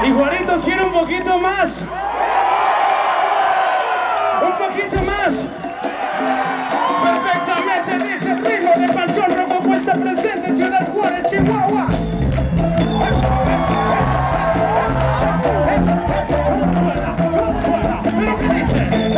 Igualito, si era un poquito más. Un poquito más. Perfectamente dice el ritmo de Panchón Roco, puesta presente en Ciudad Juárez, Chihuahua. Suena, pero ¿qué dice?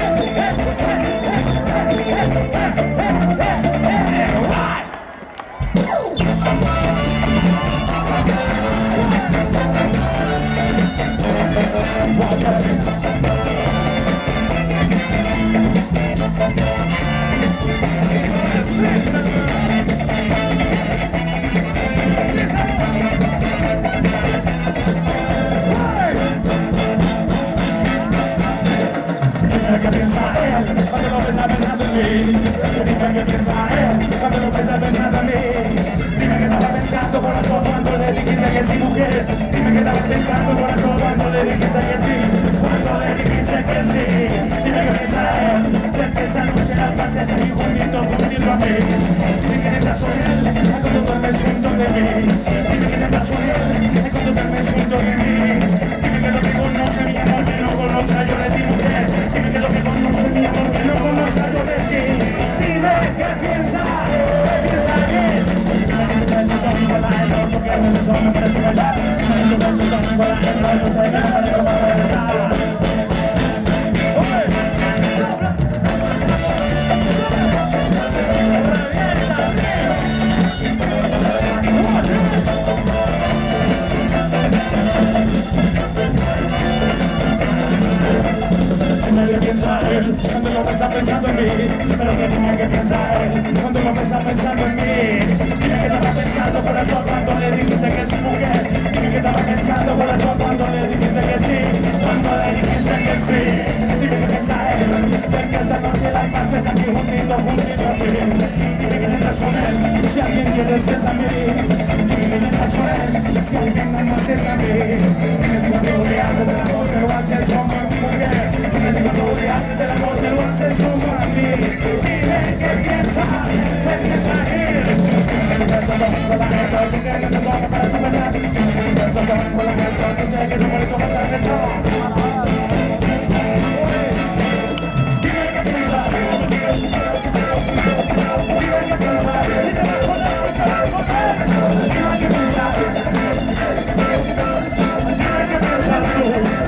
¿Qué piensa él cuando lo ves pensando en mí? Dime qué piensa él cuando lo ves pensando en mí. Dime qué estaba pensando corazón cuando le dijiste que sí, mujer. Dime qué estaba pensando corazón cuando le dijiste que sí. Cuando le dijiste que sí. Dime qué piensa él de que esa noche la pases aquí juntito a mí. Dime que estás con él cuando duermes junto de mí. Dime que estás con él cuando duermes junto de mí. Dime que lo que conoce mi amor que no conozca yo de ti, mujer. Dime que lo que conoce mi amor que no conozca yo de ti. Dime qué piensa él. Dime que tus besos son igual a eso, porque a veces son para su verdad. Dime que tus besos son igual a eso, yo sé que no vale como regresar. ¿Qué piensa él cuando lo ves pensando en mí? Pero que dime qué piensa él cuando lo ves pensando en mí. Dime que estaba pensando corazón cuando le dijiste que sí, mujer. Dime que estaba pensando corazón cuando le dijiste que sí. Cuando le dijiste que sí. Dime qué piensa él de que esta noche la pases aquí juntito a mí. Dime que estás con él si alguien quieres es a mí. Dime que estás con él si alguien más es a mí. Dime que cuando le haces el amor te lo haces como a mi mujer. Cuando le haces el amor te lo haces como a mí. Dime qué piensa él. Tus besos son con la gente, tú crees que no son para tu verdad. Tus besos son con la gente, tú sé que no por eso vas a pensar. Dime qué piensa él. Dime qué piensa él. Dime qué piensa él. Dime qué piensas tú.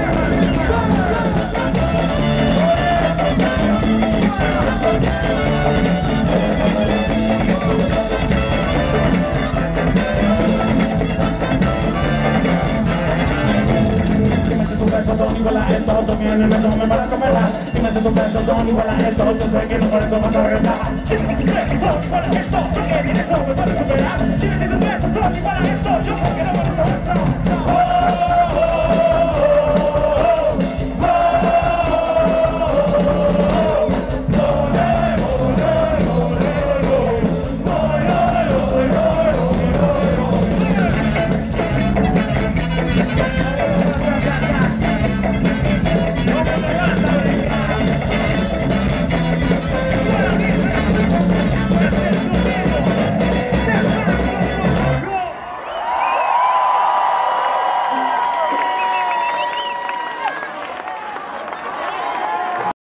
Son igual a esto, tú vienes, me para comerla. Dime si tus besos son igual a esto, yo sé que no por eso vas a regresar. Dime si tus besos son igual a esto, tú vienes, me para comerla.